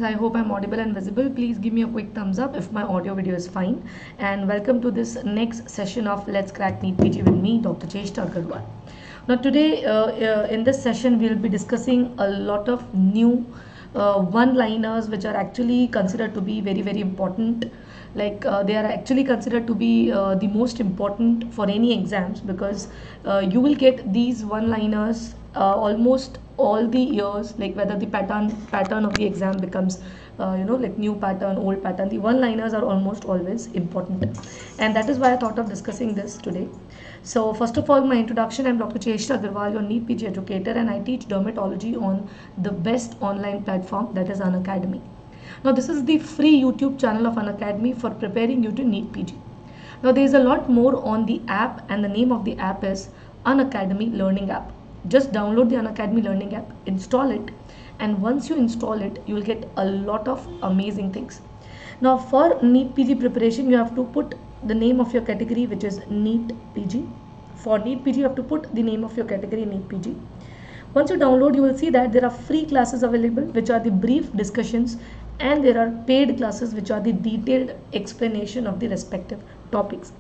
I hope I'm audible and visible. Please give me a quick thumbs up if my audio video is fine. And welcome to this next session of Let's Crack NEET PG with me, Dr. Cheshta Agarwal. Now today in this session we'll be discussing a lot of new one-liners which are actually considered to be very important. Like they are actually considered to be the most important for any exams, because you will get these one-liners almost all the years, like whether the pattern of the exam becomes like new pattern, old pattern, the one-liners are almost always important, and that is why I thought of discussing this today. So first of all, my introduction: I'm Dr. Cheshta Agarwal, your NEET PG educator, and I teach dermatology on the best online platform, that is Unacademy. Now this is the free YouTube channel of Unacademy for preparing you to NEET PG. Now there is a lot more on the app, and the name of the app is Unacademy Learning App. Just download the Unacademy Learning App, install it, and once you install it, you will get a lot of amazing things. Now for NEET PG preparation, you have to put the name of your category, which is NEET PG. For NEET PG, you have to put the name of your category, NEET PG. Once you download, you will see that there are free classes available, which are the brief discussions, and there are paid classes, which are the detailed explanation of the respective topics.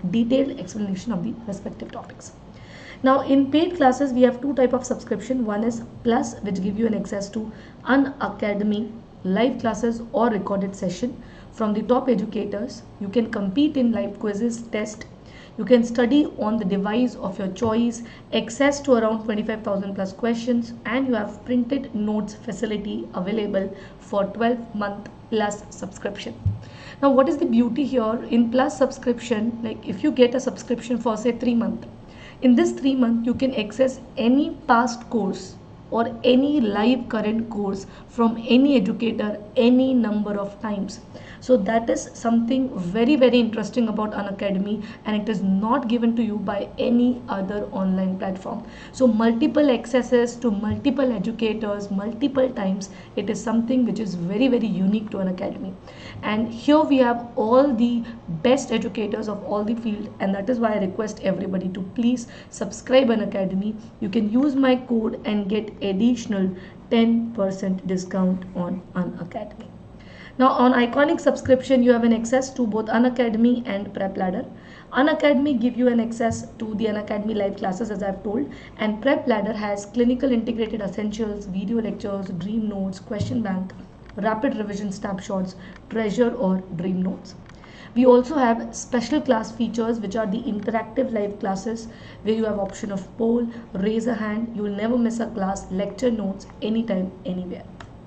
Now in paid classes, we have two type of subscription. One is Plus, which give you an access to Unacademy live classes or recorded session from the top educators. You can compete in live quizzes, test. You can study on the device of your choice, access to around 25,000 plus questions, and you have printed notes facility available for 12-month plus subscription. Now what is the beauty here in Plus subscription? Like if you get a subscription for say 3 months, in this 3 months you can access any past course or any live current course from any educator any number of times. So that is something very interesting about Unacademy, and it is not given to you by any other online platform. So multiple accesses to multiple educators multiple times, it is something which is very unique to Unacademy. And here we have all the best educators of all the field, and that is why I request everybody to please subscribe Unacademy. You can use my code and get additional 10% discount on Unacademy. Now on Iconic subscription, you have an access to both Unacademy and Prep Ladder. Unacademy give you an access to the Unacademy live classes, as I have told, and Prep Ladder has clinical integrated essentials, video lectures, dream notes, question bank, rapid revision snapshots, treasure or dream notes. We also have special class features, which are the interactive live classes, where you have option of poll, raise a hand. You will never miss a class, lecture notes, anytime, anywhere.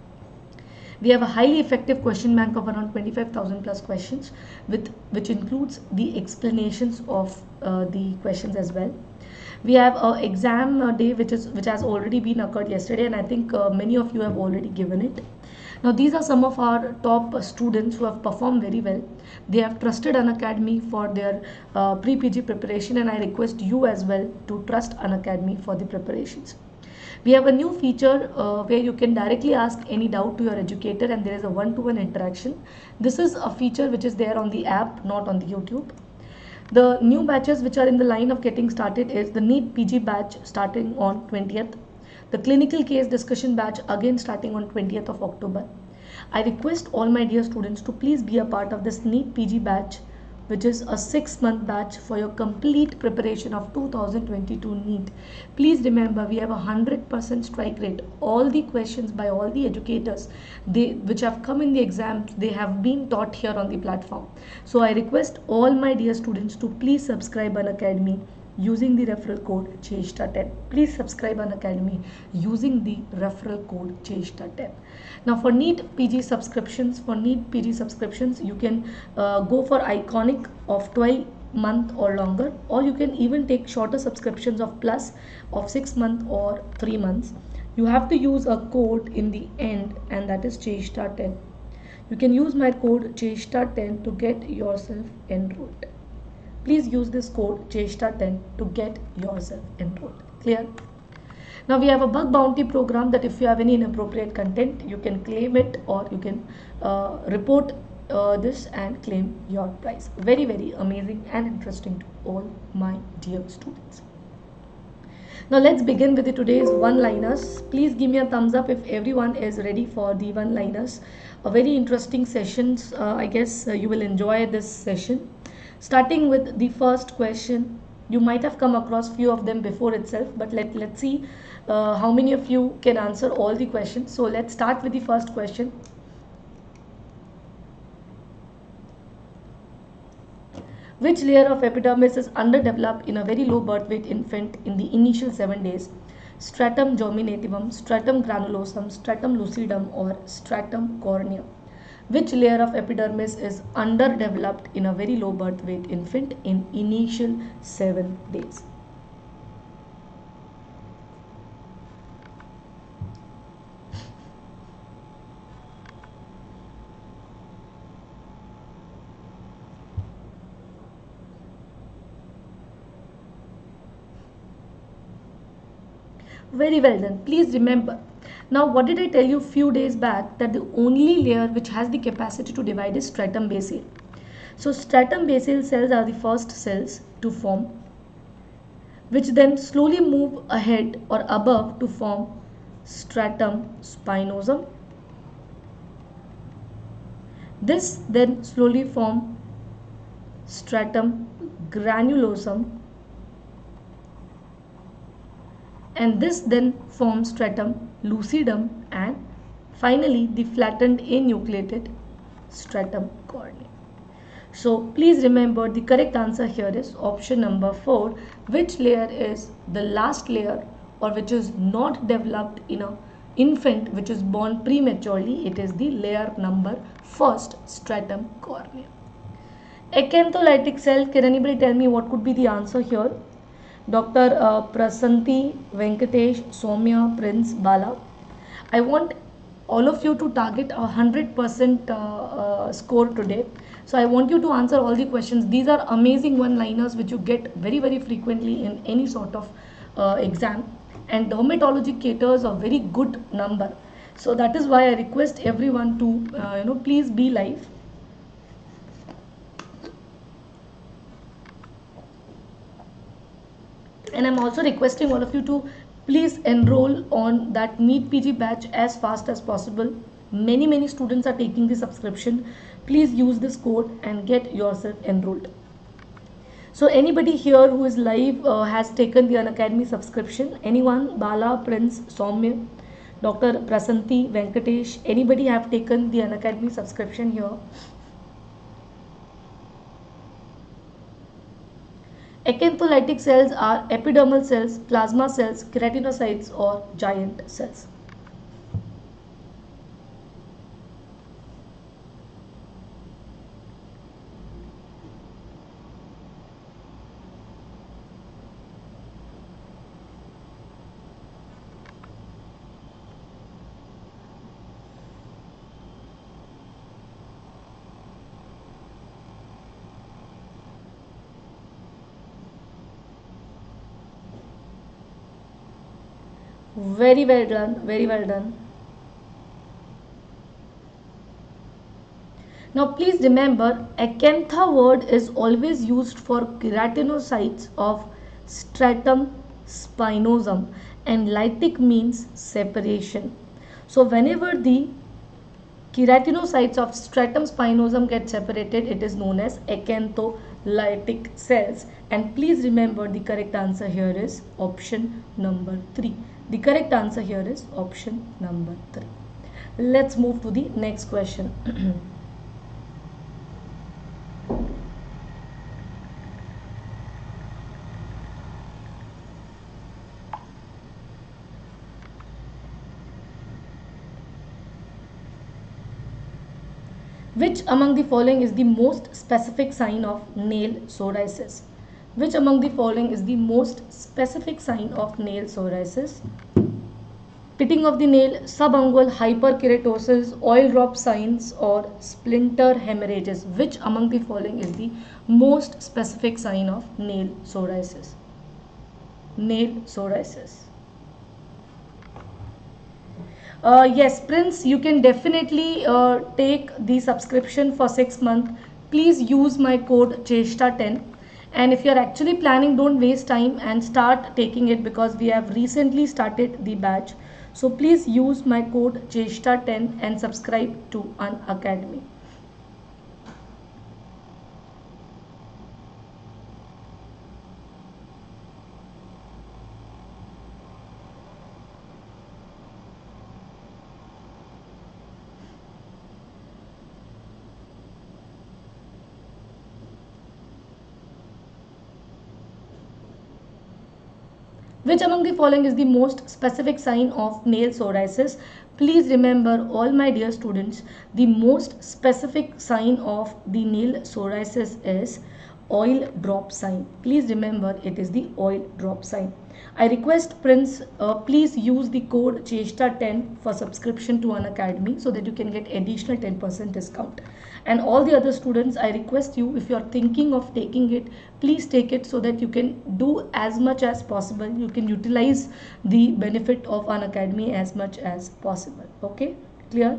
We have a highly effective question bank of around 25,000 plus questions, which includes the explanations of the questions as well. We have an exam day which has already been occurred yesterday, and I think many of you have already given it. Now these are some of our top students who have performed very well. They have trusted Unacademy for their pre-PG preparation, and I request you as well to trust Unacademy for the preparations. We have a new feature where you can directly ask any doubt to your educator, and there is a one-to-one interaction. This is a feature which is there on the app, not on the YouTube. The new batches which are in the line of getting started is the NEET PG batch starting on 20th. The clinical case discussion batch again starting on 20th of October. I request all my dear students to please be a part of this NEET PG batch, which is a 6-month batch for your complete preparation of 2022 NEET. Please remember, we have a 100% strike rate. All the questions by all the educators which have come in the exams, they have been taught here on the platform. So I request all my dear students to please subscribe Unacademy using the referral code CHESTA10. Please subscribe Unacademy using the referral code CHESTA10. Now for NEET PG subscriptions, you can go for Iconic of 12 month or longer, or you can even take shorter subscriptions of Plus of 6 months or 3 months. You have to use a code in the end, and that is CHESTA10. You can use my code CHESTA10 to get yourself enrolled. Please use this code CHESTA10 to get yourself enrolled. Clear? Now we have a bug bounty program that if you have any inappropriate content, you can claim it, or you can report this and claim your prize. Very amazing and interesting to all my dear students. Now let's begin with the today's one-liners. Please give me a thumbs up if everyone is ready for the one-liners. A very interesting sessions. I guess you will enjoy this session. Starting with the first question. You might have come across few of them before itself, but let's see how many of you can answer all the questions. So let's start with the first question. Which layer of epidermis is underdeveloped in a very low birth weight infant in the initial 7 days? Stratum germinativum, stratum granulosum, stratum lucidum, or stratum corneum? Which layer of epidermis is underdeveloped in a very low birth weight infant in initial 7 days? Very well done. Please remember. Now, what did I tell you few days back? That the only layer which has the capacity to divide is stratum basale. So, stratum basale cells are the first cells to form, which then slowly move ahead or above to form stratum spinosum. This then slowly form stratum granulosum, and this then forms stratum lucidum, and finally the flattened anucleated stratum corneum. So please remember the correct answer here is option number 4. Which layer is the last layer or which is not developed in a infant which is born prematurely? It is the layer number first, stratum corneum. Acantholytic cell, can anybody tell me what could be the answer here? Dr. Prasanthi, Venkatesh, Soumya, Prince, Bala. I want all of you to target a 100% score today. So I want you to answer all the questions. These are amazing one-liners which you get very, very frequently in any sort of exam. And dermatology caters a very good number. So that is why I request everyone to, please be live. And I'm also requesting all of you to please enroll on that NEET PG batch as fast as possible. Many students are taking the subscription. Please use this code and get yourself enrolled. So anybody here who is live has taken the Unacademy subscription? Anyone? Bala, Prince, Soumya, Dr. Prasanthi, Venkatesh, anybody have taken the Unacademy subscription here? Acantholytic cells are epidermal cells, plasma cells, keratinocytes, or giant cells. Very well done, very well done. Now please remember, acantha word is always used for keratinocytes of stratum spinosum, and lytic means separation. So whenever the keratinocytes of stratum spinosum get separated, it is known as acantholytic cells. And please remember the correct answer here is option number 3. The correct answer here is option number 3. Let's move to the next question. Which among the following is the most specific sign of nail psoriasis? Which among the following is the most specific sign of nail psoriasis? Pitting of the nail, subungual hyperkeratosis, oil drop signs, or splinter hemorrhages? Which among the following is the most specific sign of nail psoriasis? Nail psoriasis. Yes, Prince, you can definitely take the subscription for 6 months. Please use my code CHESTA10. And if you're actually planning, don't waste time and start taking it, because we have recently started the batch. So please use my code cheshta10 and subscribe to an academy. Which among the following is the most specific sign of nail psoriasis? Please remember, all my dear students, the most specific sign of the nail psoriasis is oil drop sign. Please remember, it is the oil drop sign. I request Prince, please use the code CHESTA10 for subscription to an academy so that you can get additional 10% discount. And all the other students, I request you, if you are thinking of taking it, please take it so that you can do as much as possible. You can utilize the benefit of an academy as much as possible. Okay, clear?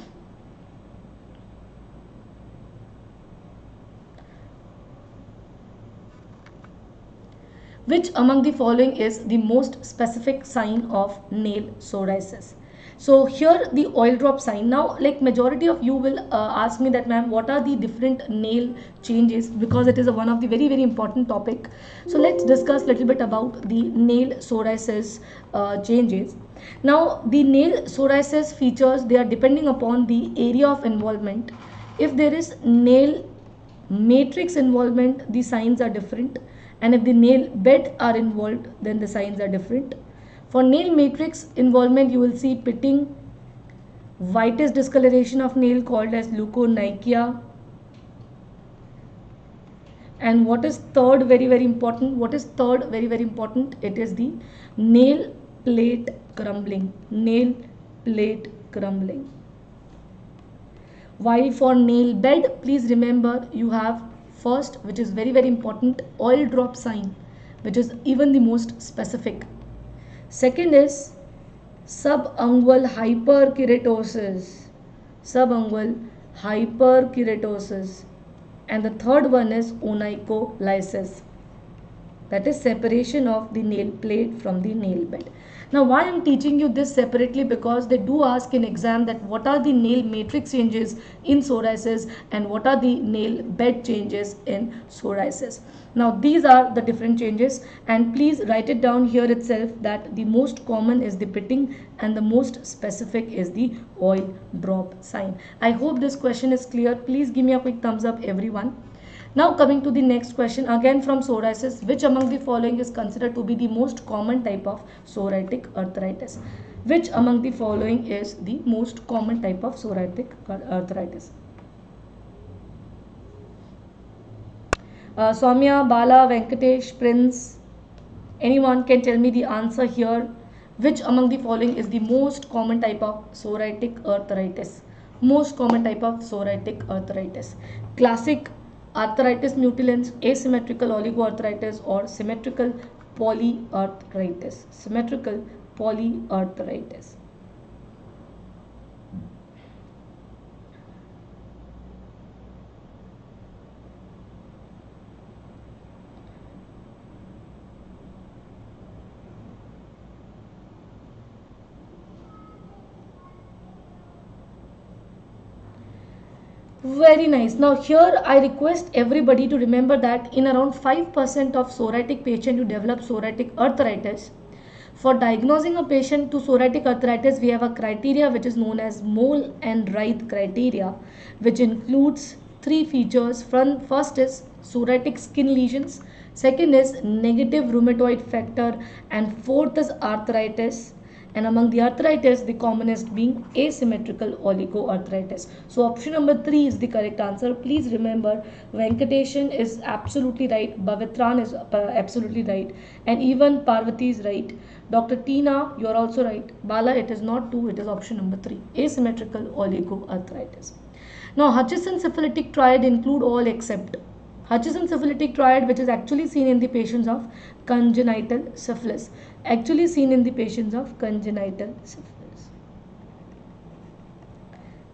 Which among the following is the most specific sign of nail psoriasis? So here the oil drop sign. Now, like majority of you will ask me that, ma'am, what are the different nail changes, because it is one of the very important topic. So let's discuss a little bit about the nail psoriasis changes. Now, the nail psoriasis features, they are depending upon the area of involvement. If there is nail matrix involvement, the signs are different, and if the nail bed are involved, then the signs are different. For nail matrix involvement, you will see pitting, whitish discoloration of nail called as leukonychia. And what is third very important? What is third very important? It is the nail plate crumbling. Nail plate crumbling. While for nail bed, please remember, you have first, which is very important, oil drop sign, which is even the most specific. Second is subungual hyperkeratosis. Subungual hyperkeratosis. And the third one is onycholysis. That is separation of the nail plate from the nail bed. Now, why I am teaching you this separately? Because they do ask in exam that what are the nail matrix changes in psoriasis and what are the nail bed changes in psoriasis. Now, these are the different changes, and please write it down here itself that the most common is the pitting and the most specific is the oil drop sign. I hope this question is clear. Please give me a quick thumbs up, everyone. Now coming to the next question, again from psoriasis, which among the following is considered to be the most common type of psoriatic arthritis? Which among the following is the most common type of psoriatic arthritis? Soumya, Bala, Venkatesh, Prince, anyone can tell me the answer here. Which among the following is the most common type of psoriatic arthritis? Most common type of psoriatic arthritis. Classic arthritis mutilans, asymmetrical oligoarthritis, or symmetrical polyarthritis. Symmetrical polyarthritis. Very nice. Now here I request everybody to remember that in around 5% of psoriatic patient you develop psoriatic arthritis. For diagnosing a patient to psoriatic arthritis, we have a criteria which is known as Mole and Wright criteria, which includes three features. First is psoriatic skin lesions, second is negative rheumatoid factor, and fourth is arthritis. And among the arthritis, the commonest being asymmetrical oligoarthritis. So option number 3 is the correct answer. Please remember, Venkateshan is absolutely right, Bhavitran is absolutely right, and even Parvati is right. Dr. Tina, you are also right. Bala, it is not 2, it is option number 3, asymmetrical oligoarthritis. Now, Hutchinson syphilitic triad include all except Hutchinson syphilitic triad, which is actually seen in the patients of congenital syphilis.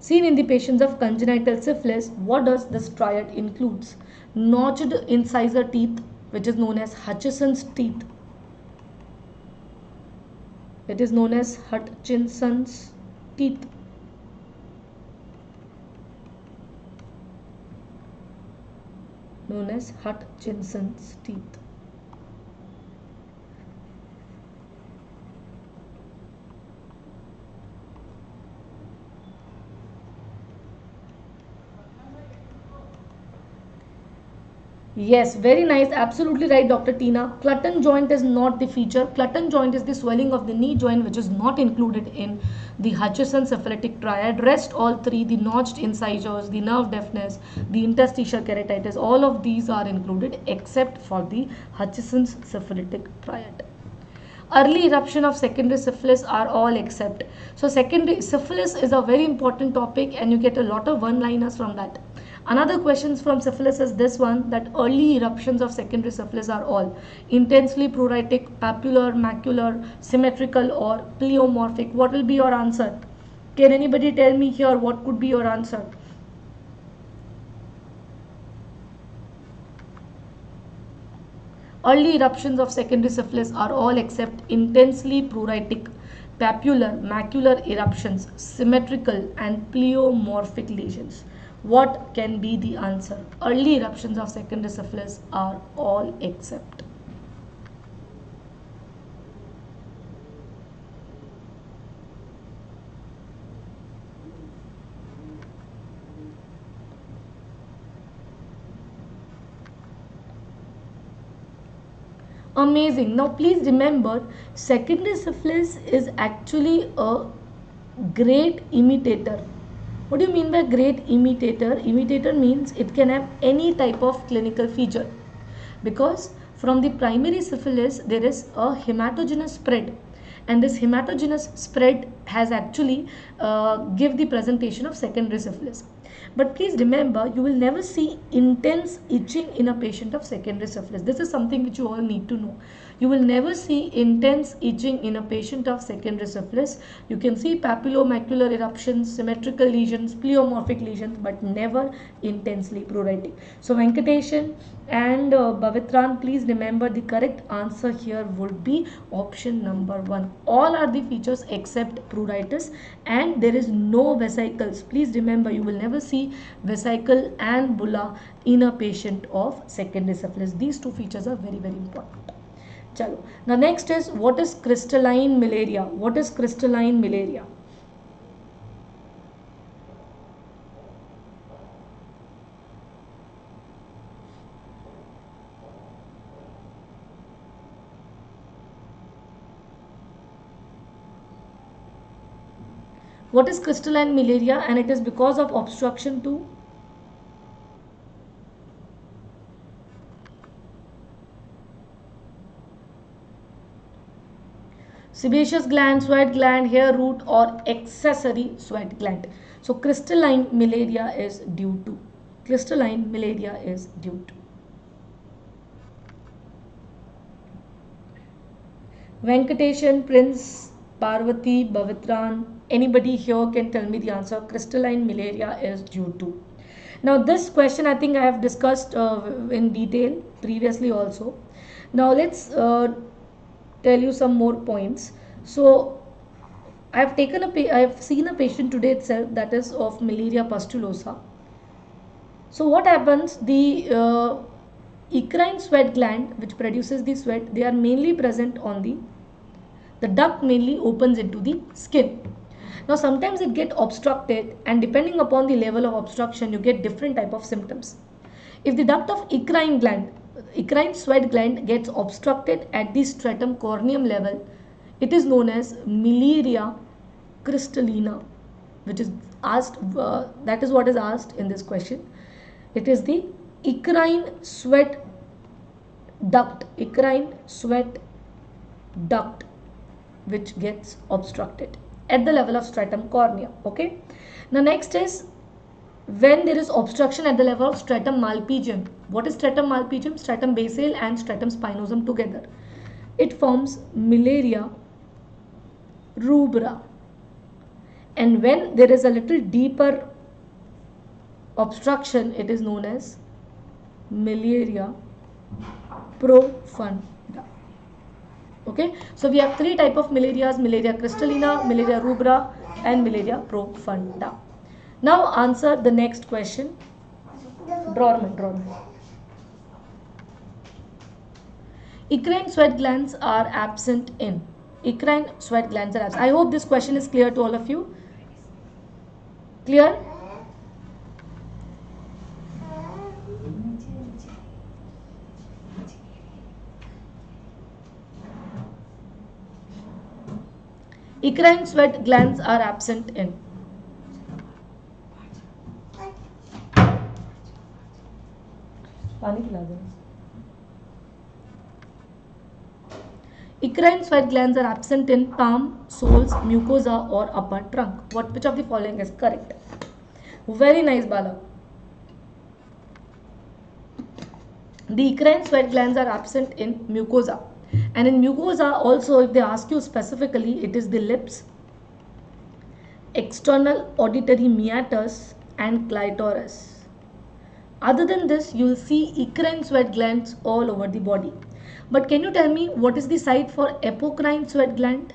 Seen in the patients of congenital syphilis, what does this triad includes? Notched incisor teeth, which is known as Hutchinson's teeth. It is known as Hutchinson's teeth. Known as Hutchinson's teeth. Yes, very nice. Absolutely right, Dr. Tina. Clutton joint is not the feature. Clutton joint is the swelling of the knee joint, which is not included in the Hutchinson syphilitic triad. Rest all three, the notched incisors, the nerve deafness, the interstitial keratitis, all of these are included except for the Hutchinson's syphilitic triad. Early eruption of secondary syphilis are all except. So secondary syphilis is a very important topic and you get a lot of one-liners from that. Another questions from syphilis is this one, that early eruptions of secondary syphilis are all intensely pruritic, papular, macular, symmetrical or pleomorphic. What will be your answer? Can anybody tell me here what could be your answer? Early eruptions of secondary syphilis are all except intensely pruritic, papular, macular eruptions, symmetrical and pleomorphic lesions. What can be the answer? Early eruptions of secondary syphilis are all except. Amazing. Now please remember, secondary syphilis is actually a great imitator. What do you mean by great imitator? Imitator means it can have any type of clinical feature, because from the primary syphilis there is a hematogenous spread, and this hematogenous spread has actually give the presentation of secondary syphilis. But please remember, you will never see intense itching in a patient of secondary syphilis. This is something which you all need to know. You will never see intense itching in a patient of secondary syphilis. You can see papulomacular eruptions, symmetrical lesions, pleomorphic lesions, but never intensely pruritic. So Venkatesan and Bhavitran, please remember the correct answer here would be option number 1. All are the features except pruritus, and there is no vesicles. Please remember, you will never see vesicle and bulla in a patient of secondary syphilis. These two features are very, very important. Chalo. Now next is, what is crystalline malaria? What is crystalline malaria? What is crystalline malaria? And it is because of obstruction to sebaceous gland, sweat gland, hair root or accessory sweat gland. So crystalline malaria is due to. Crystalline malaria is due to. Venkatesan, Prince, Parvati, Bhavitran, anybody here can tell me the answer. Crystalline malaria is due to. Now this question I think I have discussed in detail previously also. Now let's tell you some more points. So I have seen a patient today itself that is of malaria pustulosa. So what happens? The eccrine sweat gland, which produces the sweat, they are mainly present on the duct mainly opens into the skin. Now sometimes it get obstructed, and depending upon the level of obstruction you get different type of symptoms. If the duct of eccrine sweat gland gets obstructed at the stratum corneum level, it is known as miliaria crystallina, which is asked, that is what is asked in this question. It is the eccrine sweat duct which gets obstructed at the level of stratum cornea. Okay. Now next is, when there is obstruction at the level of stratum malpighium. What is stratum malpighium? Stratum basale and stratum spinosum together. It forms miliaria rubra. and when there is a little deeper obstruction, it is known as miliaria profunda. Okay, so we have three type of milarias: miliaria crystallina, miliaria rubra, and miliaria profunda. Now answer the next question. Dorman. Eccrine sweat glands are absent in. Eccrine sweat glands are absent. I hope this question is clear to all of you. Clear? Eccrine sweat glands are absent in. Eccrine sweat glands are absent in palm, soles, mucosa or upper trunk. Which of the following is correct? Very nice, Bala. The eccrine sweat glands are absent in mucosa. And in mucosa also, if they ask you specifically, it is the lips, external auditory meatus and clitoris. Other than this, you will see eccrine sweat glands all over the body. But can you tell me what is the site for apocrine sweat gland?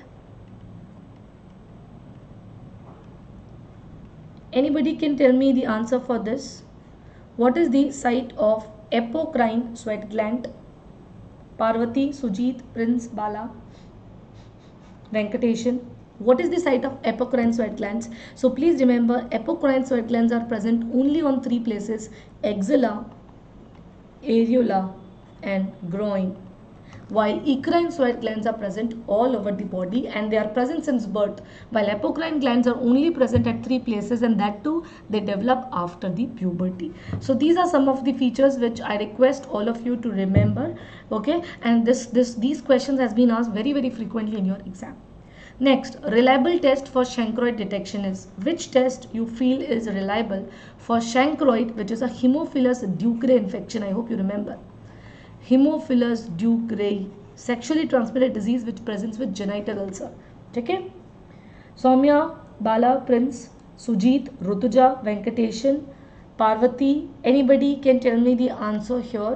Anybody can tell me the answer for this? What is the site of apocrine sweat gland? Parvati, Sujit, Prince, Bala, Venkateshan. What is the site of apocrine sweat glands? So please remember, apocrine sweat glands are present only on three places: axilla, areola and groin. While eccrine sweat glands are present all over the body and they are present since birth, while apocrine glands are only present at three places, and that too they develop after the puberty. So these are some of the features which I request all of you to remember. Okay, and these questions has been asked very frequently in your exam. Next, reliable test for chancroid detection is, which test you feel is reliable for chancroid, which is a Haemophilus ducrei infection? I hope you remember. Haemophilus ducrei, sexually transmitted disease which presents with genital ulcer. Okay? Soumya, Bala, Prince, Sujit, Rutuja, Venkateshan, Parvati. Anybody can tell me the answer here?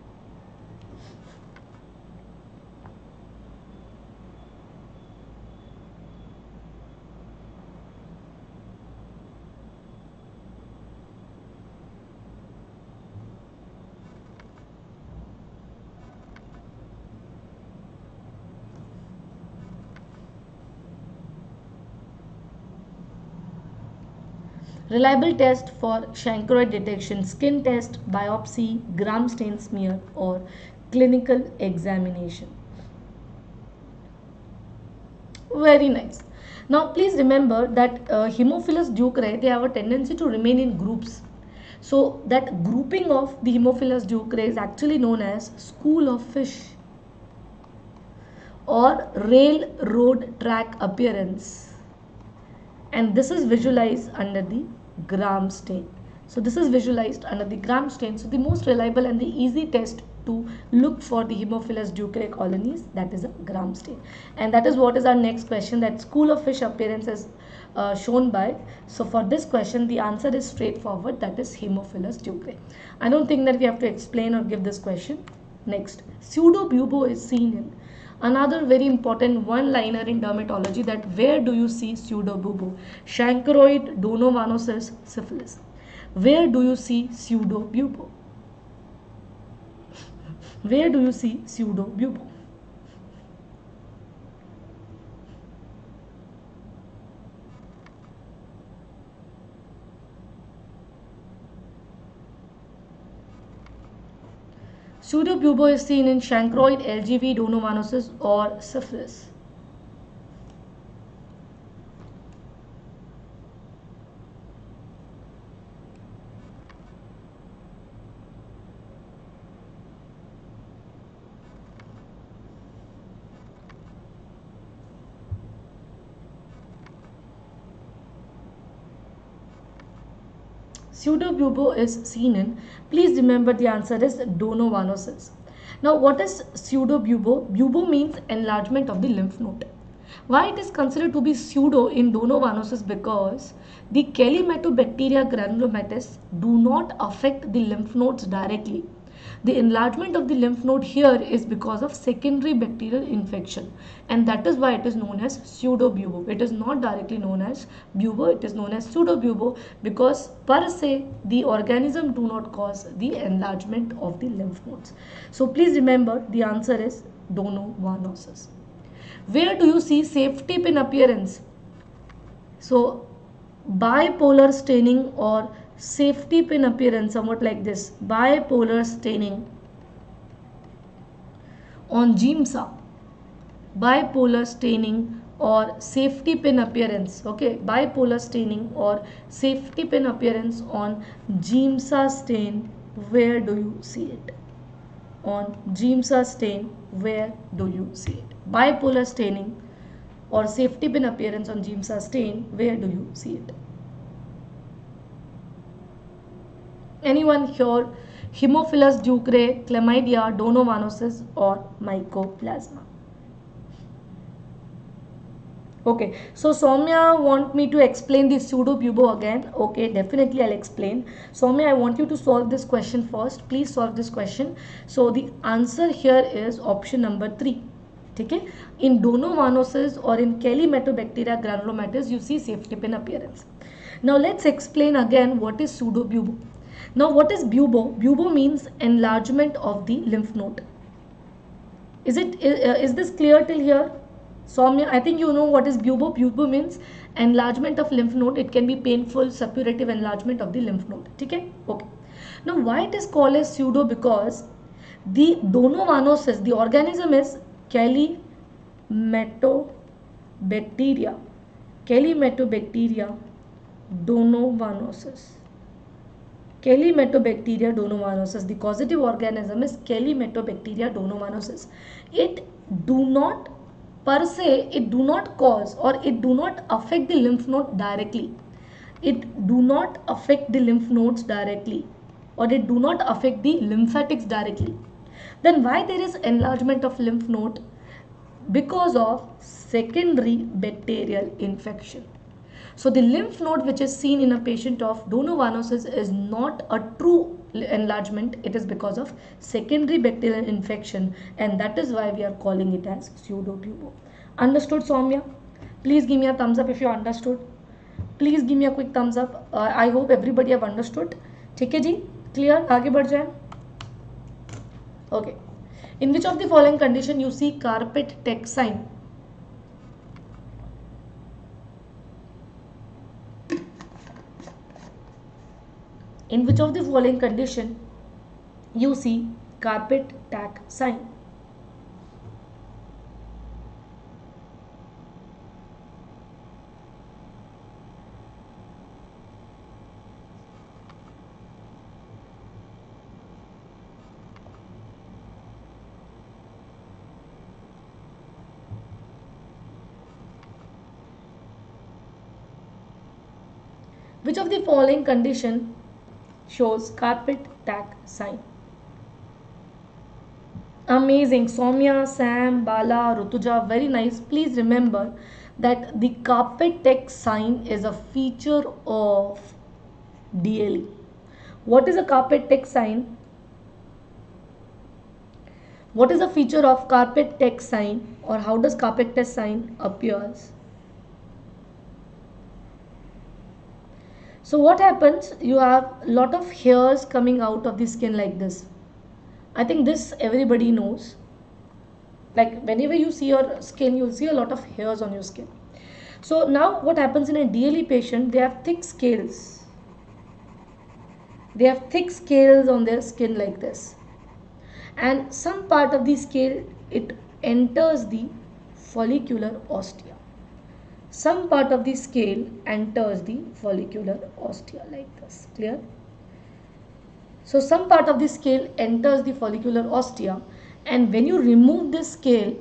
Reliable test for chancroid detection: skin test, biopsy, gram stain smear or clinical examination. Very nice. Now please remember that Haemophilus ducrei, they have a tendency to remain in groups. So that grouping of the Haemophilus ducrei is actually known as school of fish or railroad track appearance, and this is visualized under the gram stain. So this is visualized under the gram stain. So the most reliable and the easy test to look for the Haemophilus ducrei colonies, that is a gram stain. And that is what is our next question, that school of fish appearance is shown by. So for this question the answer is straightforward, that is Haemophilus ducrei. I don't think that we have to explain or give this question. Next, pseudobubo is seen in. Another very important one-liner in dermatology, that where do you see pseudobubo? Chancroid, donovanosis, syphilis. Where do you see pseudobubo? Where do you see pseudobubo? Pseudobubo is seen in chancroid, LGV, donovanosis or syphilis. Pseudobubo is seen in, please remember the answer is donovanosis. Now what is pseudobubo? Bubo means enlargement of the lymph node. Why it is considered to be pseudo in donovanosis? Because the Kelly-Metobacteria granulomatous do not affect the lymph nodes directly. The enlargement of the lymph node here is because of secondary bacterial infection, and that is why it is known as pseudobubo. It is not directly known as bubo, it is known as pseudobubo because per se the organism do not cause the enlargement of the lymph nodes. So please remember the answer is donovanosis. Where do you see safety pin appearance? So bipolar staining or safety pin appearance, somewhat like this, bipolar staining on Giemsa, bipolar staining or safety pin appearance, okay, bipolar staining or safety pin appearance on Giemsa stain. Where do you see it? On Giemsa stain, where do you see it? Bipolar staining or safety pin appearance on Giemsa stain, where do you see it? Anyone here? Haemophilus ducrei, chlamydia, donovanosis or mycoplasma? Okay, so Soumya want me to explain the pseudobubo again. Okay, definitely I'll explain. Soumya, I want you to solve this question first. Please solve this question. So the answer here is option number 3. Okay, in donovanosis or in Kelly-Metobacteria granulomatous, you see safety pin appearance. Now let's explain again what is pseudobubo. Now what is bubo? Bubo means enlargement of the lymph node. Is this clear till here? Soumya, I think you know what is bubo. Bubo means enlargement of lymph node. It can be painful, suppurative enlargement of the lymph node. Okay? Okay. Now why it is called as pseudo? Because the donovanosis, the organism is Kelly-Metobacteria. Kelly-Metobacteria donovanosis. Kelly-Metobacteria donovanosis. The causative organism is Kelly-Metobacteria donovanosis. It do not per se, it do not cause or it do not affect the lymph node directly. It do not affect the lymph nodes directly, or it do not affect the lymphatics directly. Then why there is enlargement of lymph node? Because of secondary bacterial infection. So the lymph node which is seen in a patient of donovanosis is not a true enlargement. It is because of secondary bacterial infection, and that is why we are calling it as pseudobubo. Understood, Soumya? Please give me a thumbs up if you understood. Please give me a quick thumbs up. I hope everybody have understood. ठीक है जी? Clear? आगे बढ़ जाए. Okay. In which of the following condition you see carpet text sign? In which of the following condition you see carpet tack sign? Which of the following condition shows carpet tack sign? Amazing. Soumya, Sam, Bala, Rutuja, very nice. Please remember that the carpet tack sign is a feature of DLE. What is a carpet tack sign? What is a feature of carpet tack sign, or how does carpet tack sign appears? So what happens? You have a lot of hairs coming out of the skin like this. I think this everybody knows. Like whenever you see your skin, you'll see a lot of hairs on your skin. So now what happens in a DLE patient? They have thick scales. They have thick scales on their skin like this. And some part of the scale, it enters the follicular ostia. Some part of the scale enters the follicular ostia like this. Clear? So some part of the scale enters the follicular ostia, and when you remove this scale,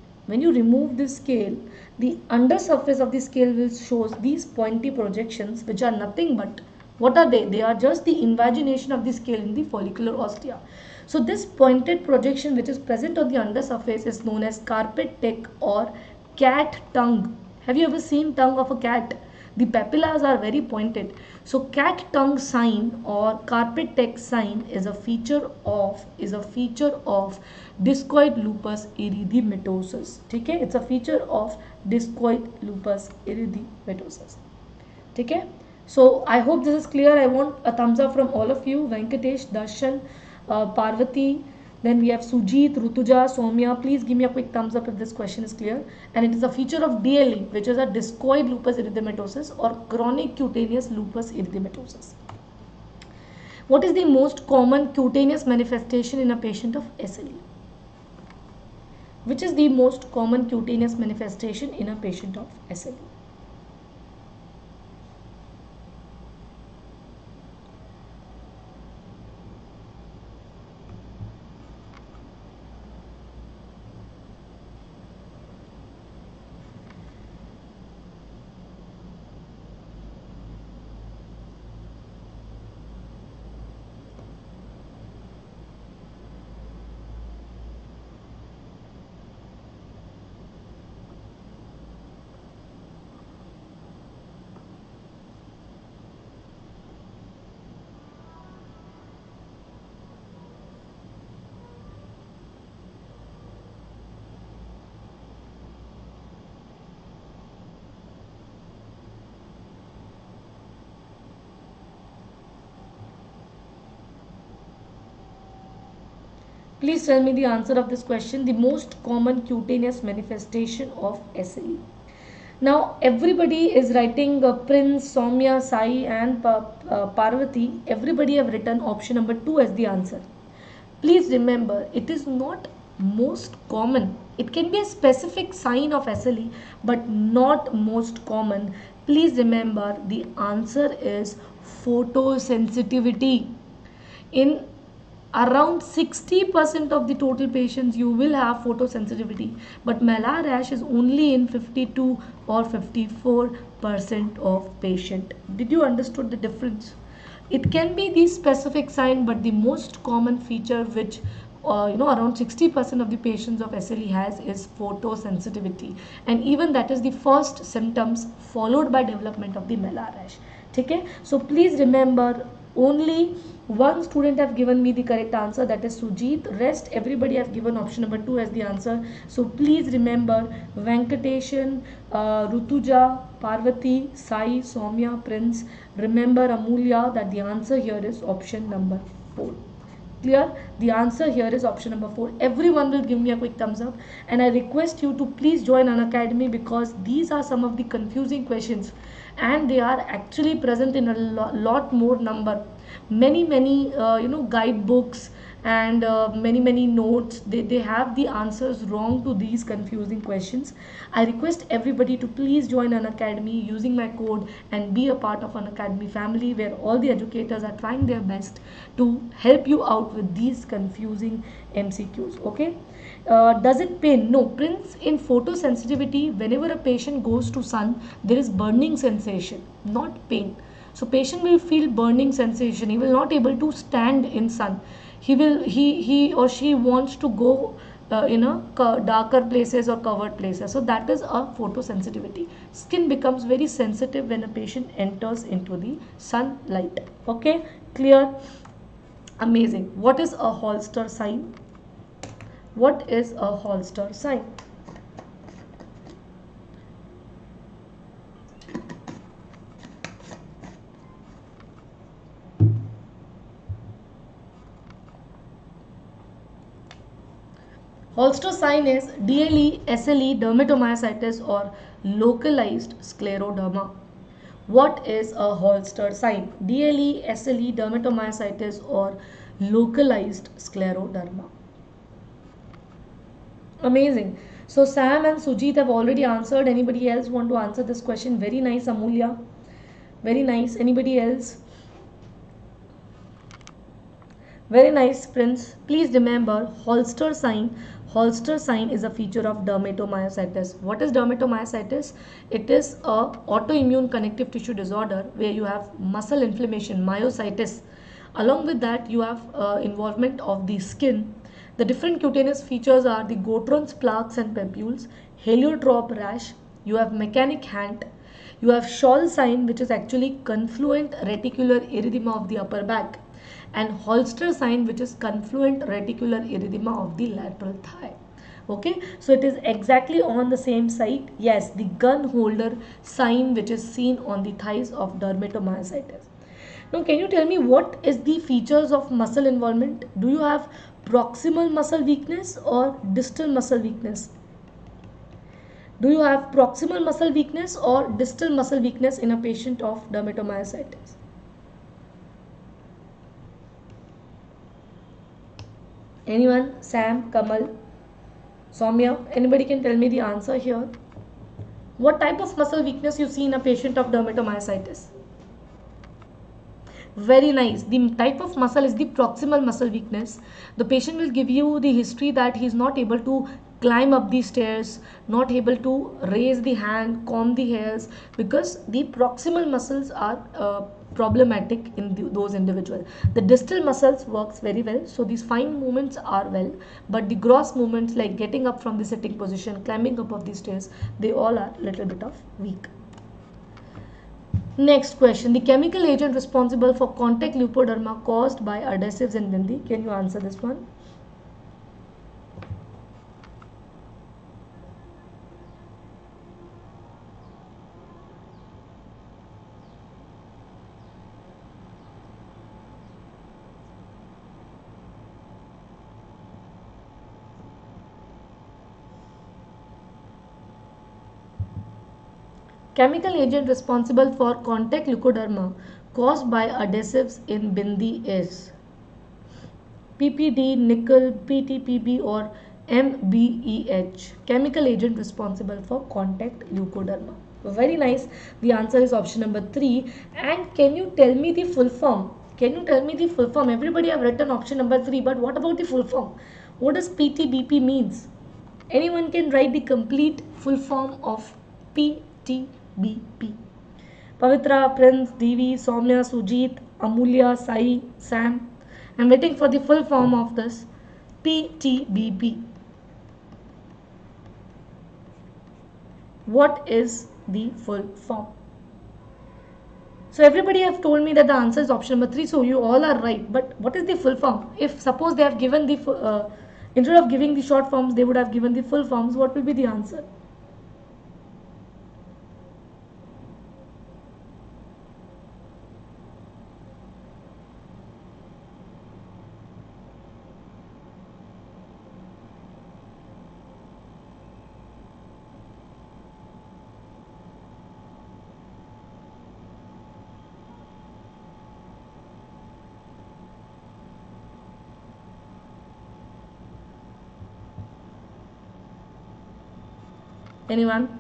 the undersurface of the scale will show these pointy projections, which are nothing but, what are they? They are just the invagination of the scale in the follicular ostia. So this pointed projection which is present on the undersurface is known as carpet tack or cat tongue. Have you ever seen tongue of a cat? The papillas are very pointed. So cat tongue sign or carpet text sign is a feature of discoid lupus erythematosus. Okay, it's a feature of discoid lupus erythematosus. Okay, so I hope this is clear. I want a thumbs up from all of you. Venkatesh, Darshan, Parvati, then we have Sujit, Rutuja, Soumya. Please give me a quick thumbs up if this question is clear. And it is a feature of DLE, which is a discoid lupus erythematosus or chronic cutaneous lupus erythematosus. What is the most common cutaneous manifestation in a patient of SLE? Which is the most common cutaneous manifestation in a patient of SLE? Please tell me the answer of this question. The most common cutaneous manifestation of SLE. Now everybody is writing Prince, Soumya, Sai and Parvati. Everybody have written option number 2 as the answer. Please remember, it is not most common. It can be a specific sign of SLE but not most common. Please remember, the answer is photosensitivity. In around 60% of the total patients you will have photosensitivity, but malar rash is only in 52 or 54% of patient. Did you understood the difference? It can be the specific sign, but the most common feature which around 60% of the patients of SLE has is photosensitivity, and even that is the first symptoms followed by development of the malar rash. Okay, so please remember, only one student have given me the correct answer, that is Sujit. Rest everybody have given option number 2 as the answer. So please remember, Venkateshan, Rutuja, Parvati, Sai, Soumya, Prince. Remember Amulya that the answer here is option number 4. Clear? The answer here is option number 4. Everyone will give me a quick thumbs up, and I request you to please join Unacademy, because these are some of the confusing questions and they are actually present in a lot more number. Many guidebooks and many notes, they have the answers wrong to these confusing questions. I request everybody to please join Unacademy using my code and be a part of Unacademy family, where all the educators are trying their best to help you out with these confusing MCQs. Okay, does it pain? No. Prince, in photosensitivity, whenever a patient goes to sun, there is burning sensation, not pain. So patient will feel burning sensation. He will not able to stand in sun. He or she wants to go in a darker places or covered places. So that is a photosensitivity. Skin becomes very sensitive when a patient enters into the sunlight. Okay, clear? Amazing. What is a Holster sign? What is a Holster sign? Holster sign is DLE, SLE, dermatomyositis or localized scleroderma. What is a Holster sign? DLE, SLE, dermatomyositis or localized scleroderma. Amazing. So Sam and Sujit have already answered. Anybody else want to answer this question? Very nice, Amulya. Very nice. Anybody else? Very nice, Prince. Please remember, Holster sign. Holster sign is a feature of dermatomyositis. What is dermatomyositis? It is a autoimmune connective tissue disorder where you have muscle inflammation, myositis. Along with that, you have involvement of the skin. The different cutaneous features are the Gottron's plaques and papules, heliotrope rash, you have mechanic hand, you have Scholl sign, which is actually confluent reticular erythema of the upper back, and Holster sign, which is confluent reticular erythema of the lateral thigh. Okay, so it is exactly on the same site. Yes, the gun holder sign which is seen on the thighs of dermatomyositis. Now, can you tell me what is the features of muscle involvement? Do you have proximal muscle weakness or distal muscle weakness? Do you have proximal muscle weakness or distal muscle weakness in a patient of dermatomyositis? Anyone? Sam, Kamal, Soumya? Anybody can tell me the answer here? What type of muscle weakness you see in a patient of dermatomyositis? Very nice. The type of muscle is the proximal muscle weakness. The patient will give you the history that he is not able to climb up the stairs, not able to raise the hand, comb the hairs, because the proximal muscles are problematic in those individuals. The distal muscles works very well, so these fine movements are well, but the gross movements like getting up from the sitting position, climbing up of the stairs, they all are little bit of weak. Next question, the chemical agent responsible for contact leukoderma caused by adhesives in bindi. Can you answer this one? Chemical agent responsible for contact leukoderma caused by adhesives in bindi is PPD, nickel, PTPB or MBEH. Chemical agent responsible for contact leukoderma. Very nice. The answer is option number 3. And can you tell me the full form? Can you tell me the full form? Everybody have written option number 3, but what about the full form? What does PTBP means? Anyone can write the complete full form of PTBP. Pavitra, Prince, Divi, Soumya, Sujit, Amulya, Sai, Sam. I'm waiting for the full form of this PTBP. What is the full form? So everybody have told me that the answer is option number 3. So you all are right. But what is the full form? If suppose they have given the instead of giving the short forms, they would have given the full forms. What will be the answer? Anyone?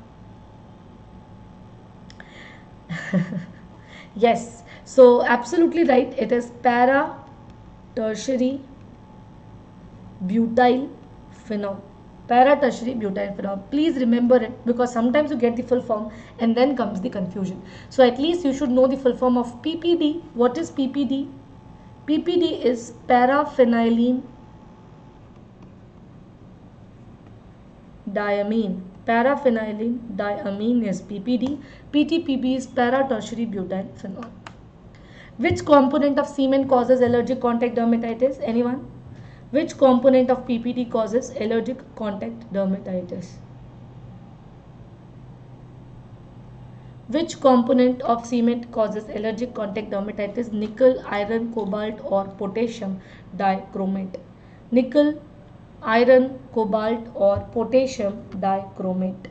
Yes, so absolutely right. It is para tertiary butyl phenol. Para tertiary butyl phenol. Please remember it because sometimes you get the full form and then comes the confusion. So at least you should know the full form of PPD. What is PPD? PPD is paraphenylene diamine. Paraphenylene diamine is PPD. PTPB is para-tertiary butyl phenol. Which component of semen causes allergic contact dermatitis? Anyone? Which component of PPD causes allergic contact dermatitis? Which component of cement causes allergic contact dermatitis? Nickel, iron, cobalt or potassium dichromate? Nickel, iron, cobalt or potassium dichromate.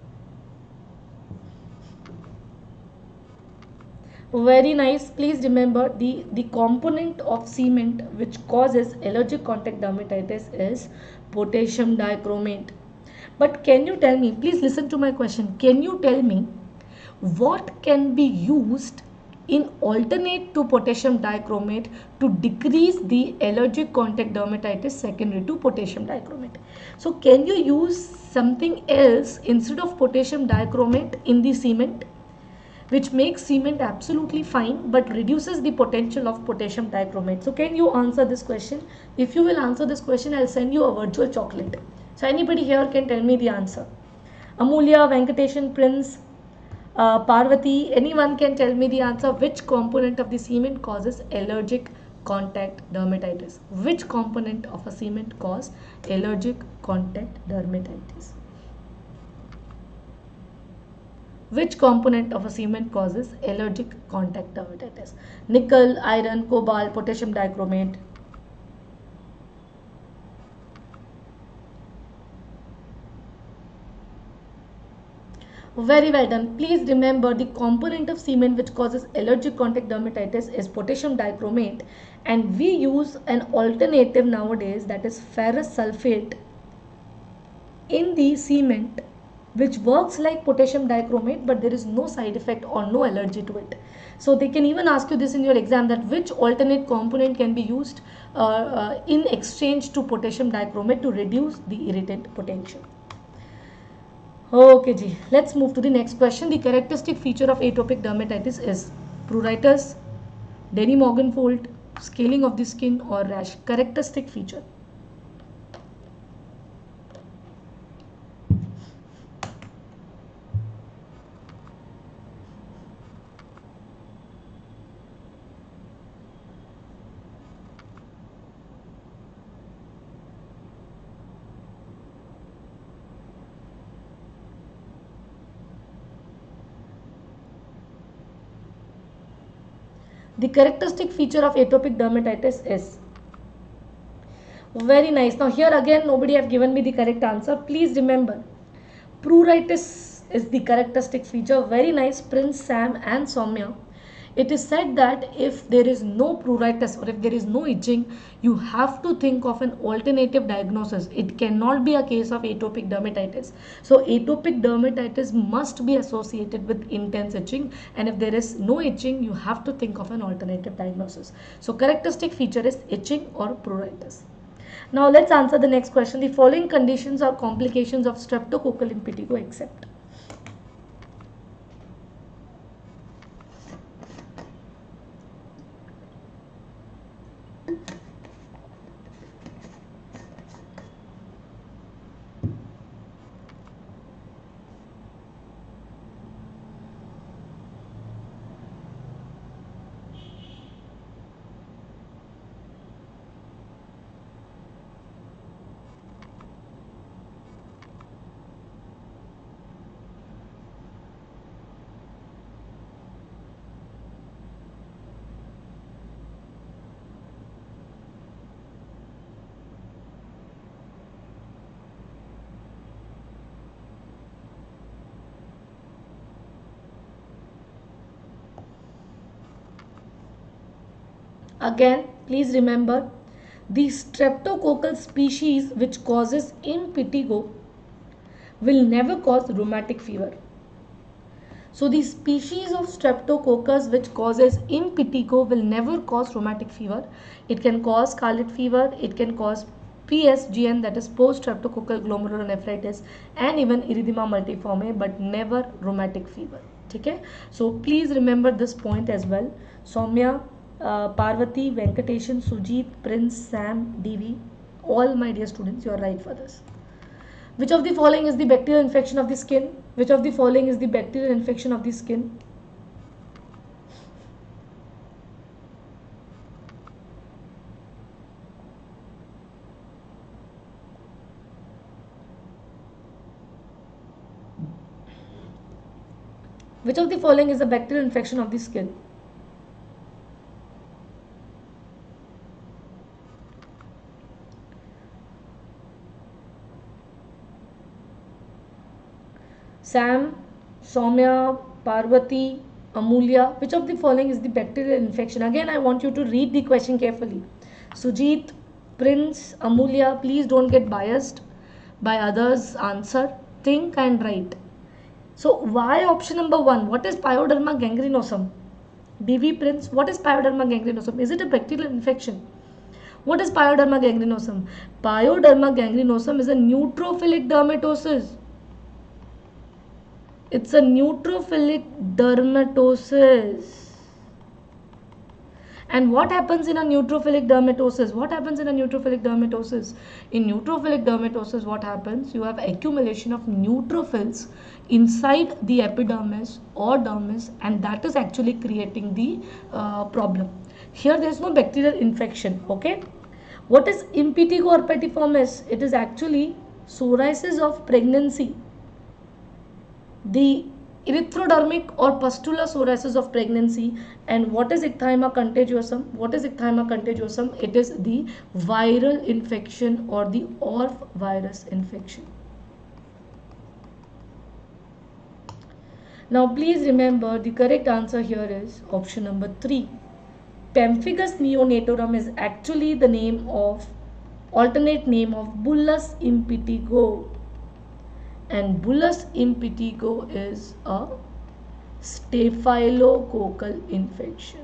Very nice. Please remember the component of cement which causes allergic contact dermatitis is potassium dichromate. But can you tell me, please listen to my question, can you tell me what can be used in alternate to potassium dichromate to decrease the allergic contact dermatitis secondary to potassium dichromate? So can you use something else instead of potassium dichromate in the cement, which makes cement absolutely fine but reduces the potential of potassium dichromate? So can you answer this question? If you will answer this question, I'll send you a virtual chocolate. So anybody here can tell me the answer. Amulya, Venkateshan, Prince, Parvati, anyone can tell me the answer. Which component of the cement causes allergic contact dermatitis? Which component of a cement cause allergic contact dermatitis? Which component of a cement causes allergic contact dermatitis? Nickel, iron, cobalt, potassium dichromate. Very well done. Please remember the component of cement which causes allergic contact dermatitis is potassium dichromate, and we use an alternative nowadays, that is ferrous sulfate in the cement, which works like potassium dichromate, but there is no side effect or no allergy to it. So they can even ask you this in your exam, that which alternate component can be used in exchange to potassium dichromate to reduce the irritant potential. Okay ji, let's move to the next question. The characteristic feature of atopic dermatitis is pruritus, Denny Morgan fold, scaling of the skin, or rash. Characteristic feature. The characteristic feature of atopic dermatitis is very nice. Now here again nobody have given me the correct answer. Please remember, pruritus is the characteristic feature. Very nice, Prince, Sam and Soumya. It is said that if there is no pruritus or if there is no itching, you have to think of an alternative diagnosis. It cannot be a case of atopic dermatitis. So atopic dermatitis must be associated with intense itching, and if there is no itching, you have to think of an alternative diagnosis. So characteristic feature is itching or pruritus. Now let's answer the next question. The following conditions are complications of streptococcal impetigo except. Again, please remember, the streptococcal species which causes impetigo will never cause rheumatic fever. So the species of streptococcus which causes impetigo will never cause rheumatic fever. It can cause scarlet fever, it can cause PSGN, that is post streptococcal glomerulonephritis, and even erythema multiforme, but never rheumatic fever. Okay? So please remember this point as well. Soumya, Parvati, Venkateshan, Sujit, Prince, Sam, DV, all my dear students, you are right for this. Which of the following is the bacterial infection of the skin? Which of the following is the bacterial infection of the skin? Which of the following is the bacterial infection of the skin? Sam, Soumya, Parvati, Amulya, which of the following is the bacterial infection? Again, I want you to read the question carefully. Sujit, Prince, Amulya, please don't get biased by others' answer. Think and write. So, why option number 1? What is Pyoderma gangrenosum? DV, Prince, what is Pyoderma gangrenosum? Is it a bacterial infection? What is Pyoderma gangrenosum? Pyoderma gangrenosum is a neutrophilic dermatosis. It's a neutrophilic dermatosis. And what happens in a neutrophilic dermatosis? What happens in a neutrophilic dermatosis? In neutrophilic dermatosis, what happens? You have accumulation of neutrophils inside the epidermis or dermis, and that is actually creating the problem. Here there is no bacterial infection. Okay. What is impetigo herpetiformis? It is actually psoriasis of pregnancy. The erythrodermic or pustular psoriasis of pregnancy. And what is ecthyma contagiosum? What is ecthyma contagiosum? It is the viral infection or the ORF virus infection. Now please remember the correct answer here is option number 3. Pemphigus neonatorum is actually the name of alternate name of Bullous impetigo. And Bullous impetigo is a staphylococcal infection.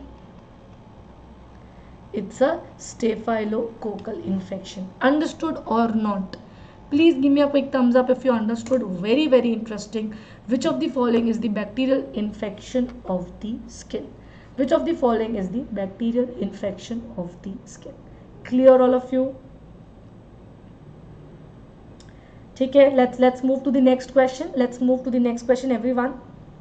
It's a staphylococcal infection. Understood or not? Please give me a quick thumbs up if you understood. Very, very interesting. Which of the following is the bacterial infection of the skin? Which of the following is the bacterial infection of the skin? Clear all of you? Okay, let's move to the next question. Let's move to the next question, everyone.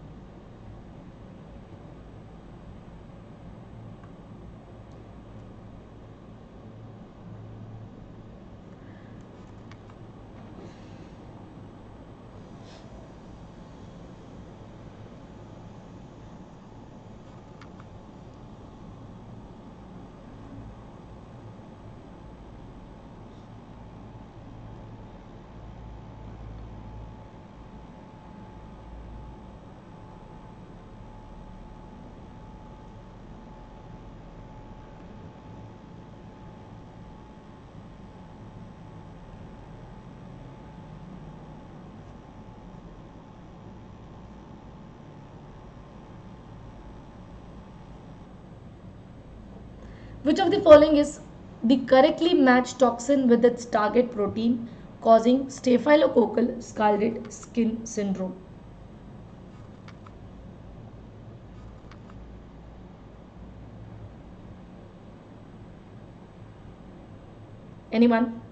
Which of the following is the correctly matched toxin with its target protein causing staphylococcal scalded skin syndrome? Anyone?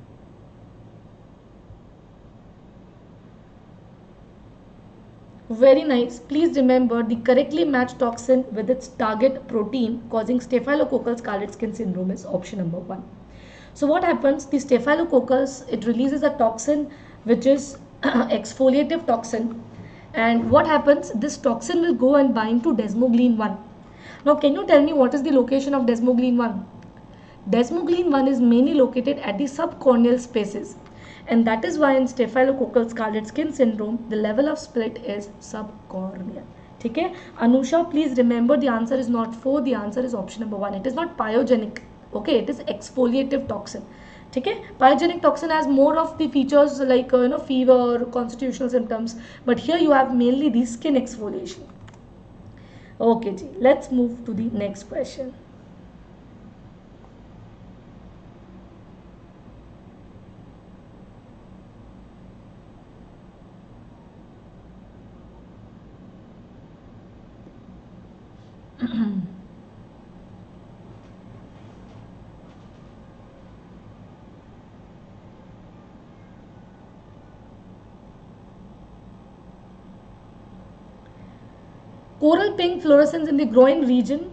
Very nice. Please remember the correctly matched toxin with its target protein causing staphylococcal scarlet skin syndrome is option number 1. So what happens? The staphylococcus, it releases a toxin which is exfoliative toxin. And what happens? This toxin will go and bind to desmoglein 1. Now can you tell me what is the location of desmoglein 1? Desmoglein 1 is mainly located at the subcorneal spaces. And that is why in staphylococcal scarlet skin syndrome, the level of split is subcorneal. Okay? Anusha, please remember the answer is not 4, the answer is option number 1. It is not pyogenic. Okay, it is exfoliative toxin. Okay? Pyogenic toxin has more of the features like fever, constitutional symptoms, but here you have mainly the skin exfoliation. Okay, let's move to the next question. Coral pink fluorescence in the groin region.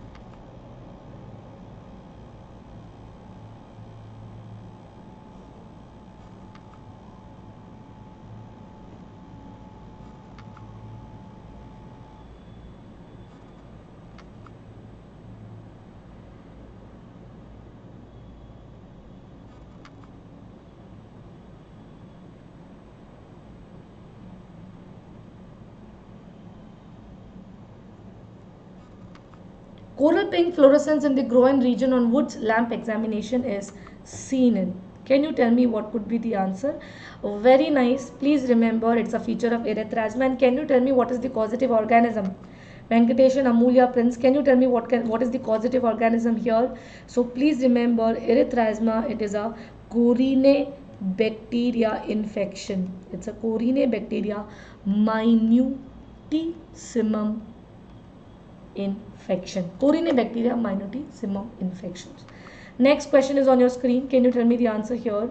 Coral pink fluorescence in the groin region on Wood's lamp examination is seen in. Can you tell me what could be the answer? Oh, very nice. Please remember it's a feature of erythrasma. And can you tell me what is the causative organism? Venkatesh and Amulya Prince, can you tell me what is the causative organism here? So please remember erythrasma, it is a Corynebacteria infection. It's a Corynebacteria minutissimum infection. Corynebacteria monotysimum infections. Next question is on your screen. Can you tell me the answer here?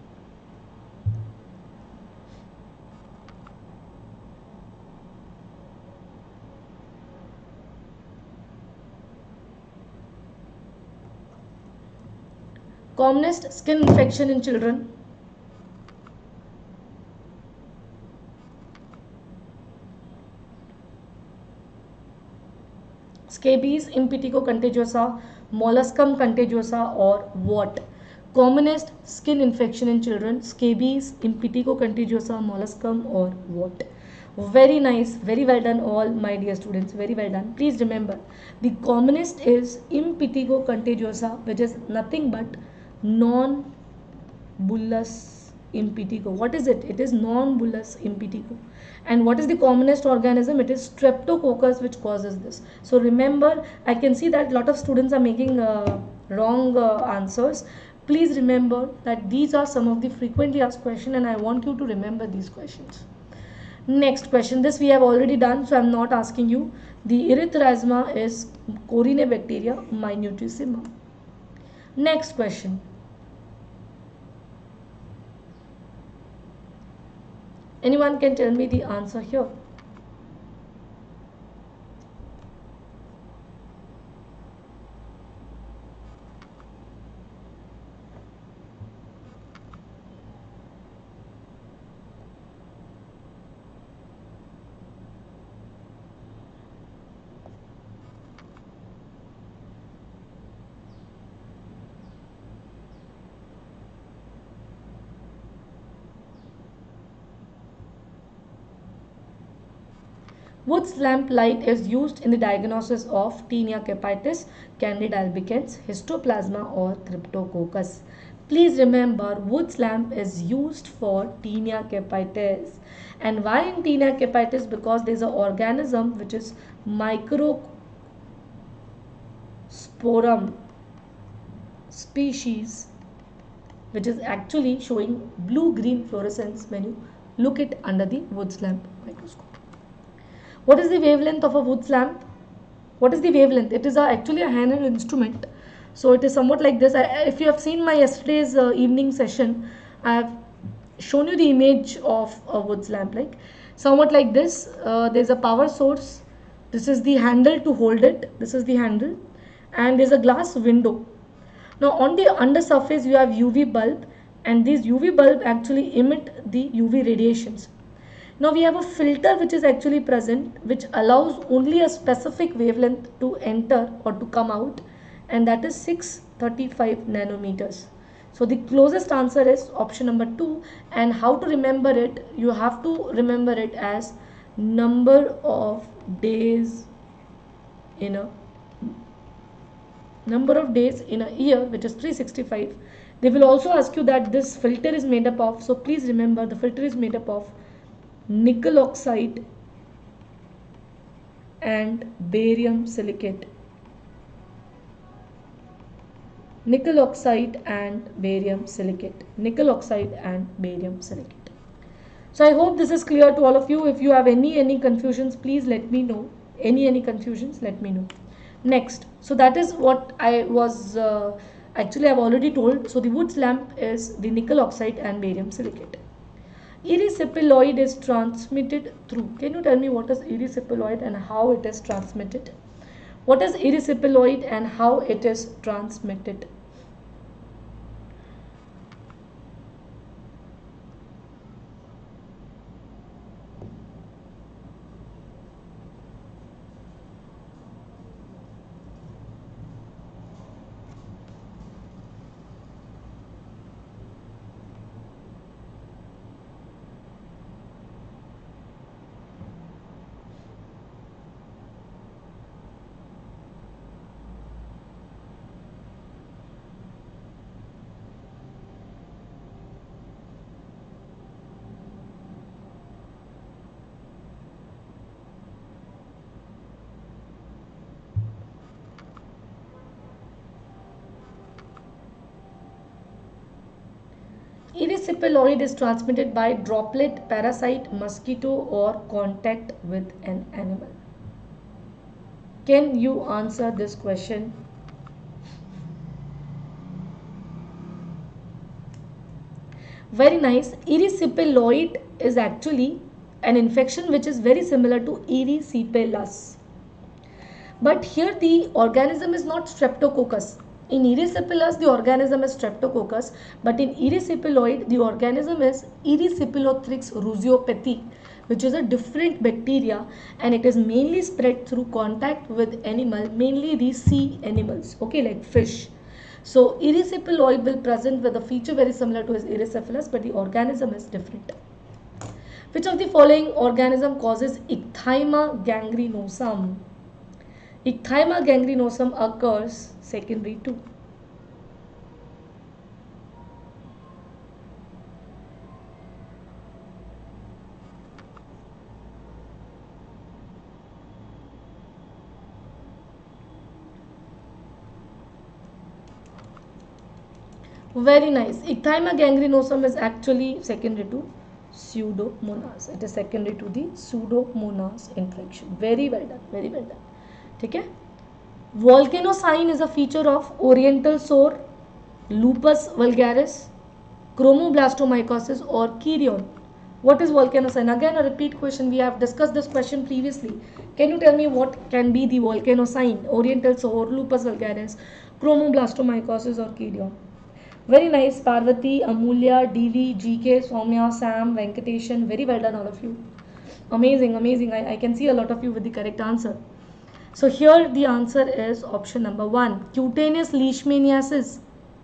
Commonest skin infection in children. Scabies, Impetigo contagiosa, Molluscum contagiosa, or what? Commonest skin infection in children, scabies, Impetigo contagiosa, Molluscum, or what? Very nice, very well done all my dear students, very well done. Please remember, the commonest is Impetigo contagiosa, which is nothing but non-bullous impetigo. What is it? It is non-bullous impetigo. And what is the commonest organism? It is Streptococcus which causes this. So remember, I can see that a lot of students are making wrong answers. Please remember that these are some of the frequently asked questions, and I want you to remember these questions. Next question, this we have already done, so I am not asking you. The erythrasma is Corynebacteria minutissimum. Next question. Anyone can tell me the answer here? Wood's lamp light is used in the diagnosis of tinea capitis, Candida albicans, Histoplasma, or Cryptococcus. Please remember, Wood's lamp is used for tinea capitis. And why in tinea capitis? Because there is an organism which is Microsporum species, which is actually showing blue-green fluorescence when you look it under the Wood's lamp microscope. What is the wavelength of a Wood's lamp? What is the wavelength? It is actually a handheld instrument. So it is somewhat like this. If you have seen my yesterday's evening session, I have shown you the image of a Wood's lamp, like somewhat like this. There is a power source. This is the handle to hold it. This is the handle, and there is a glass window. Now on the under surface you have UV bulb, and these UV bulb actually emit the UV radiations. Now we have a filter which is actually present, which allows only a specific wavelength to enter or to come out, and that is 635 nanometers. So the closest answer is option number 2. And how to remember it? You have to remember it as number of days in a year, which is 365. They will also ask you that this filter is made up of, so please remember the filter is made up of nickel oxide and barium silicate. Nickel oxide and barium silicate. Nickel oxide and barium silicate. So I hope this is clear to all of you. If you have any confusions, please let me know. Any confusions, let me know. Next, so that is what I was actually I've already told. So the Wood's lamp is the nickel oxide and barium silicate. Erysipeloid is transmitted through. Can you tell me what is erysipeloid and how it is transmitted? What is erysipeloid and how it is transmitted? Erysipeloid is transmitted by droplet, parasite, mosquito, or contact with an animal. Can you answer this question? Very nice. Erysipeloid is actually an infection which is very similar to erysipelas. But here the organism is not Streptococcus. In erysipelas, the organism is Streptococcus, but in erysipeloid, the organism is Erysipelotrix rhusiopathy, which is a different bacteria, and it is mainly spread through contact with animal, mainly the sea animals, okay, like fish. So erysipeloid will present with a feature very similar to his erysipelas, but the organism is different. Which of the following organism causes Ichthyoma gangrenosum? Ichthyoma gangrenosum occurs secondary to. Very nice. Ichthyoma gangrenosum is actually secondary to Pseudomonas. It is secondary to the Pseudomonas infection. Very well done. Very well done. Okay. Volcanosine is a feature of oriental sore, lupus vulgaris, chromoblastomycosis, or chirion. What is volcanosine? Again, a repeat question. We have discussed this question previously. Can you tell me what can be the volcanosine? Oriental sore, lupus vulgaris, chromoblastomycosis, or chirion? Very nice, Parvati, Amulya, DV, GK, Soumya, Sam, Venkateshan. Very well done, all of you. Amazing, amazing. I can see a lot of you with the correct answer. So here the answer is option number 1. Cutaneous leishmaniasis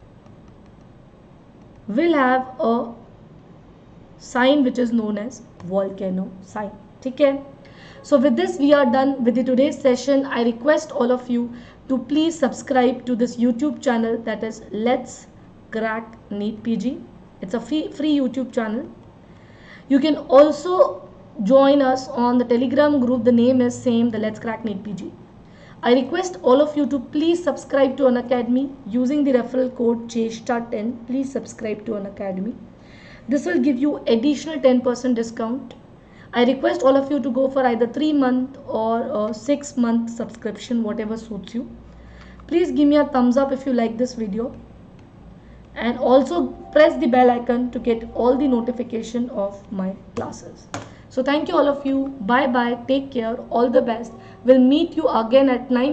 will have a sign which is known as volcano sign. Okay. So with this we are done with the today's session. I request all of you to please subscribe to this YouTube channel, that is Let's Crack NEET PG. It's a free YouTube channel. You can also join us on the Telegram group. The name is same, the Let's Crack NEET PG. I request all of you to please subscribe to Unacademy using the referral code CHESTA10. Please subscribe to Unacademy. This will give you additional 10% discount. I request all of you to go for either 3-month or a 6-month subscription, whatever suits you. Please give me a thumbs up if you like this video. And also press the bell icon to get all the notification of my classes. So thank you all of you. Bye bye. Take care. All the best. We'll meet you again at 9.